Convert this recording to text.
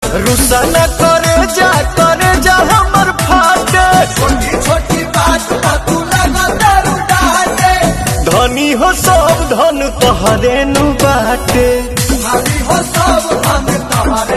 रुसा न करे जा हमर फाटे। छोटी छोटी बात पर तू लगा दारू डाटे। धनी हो सब धन तोहरे नु बाटे। भाभी हो सब धन तोहरे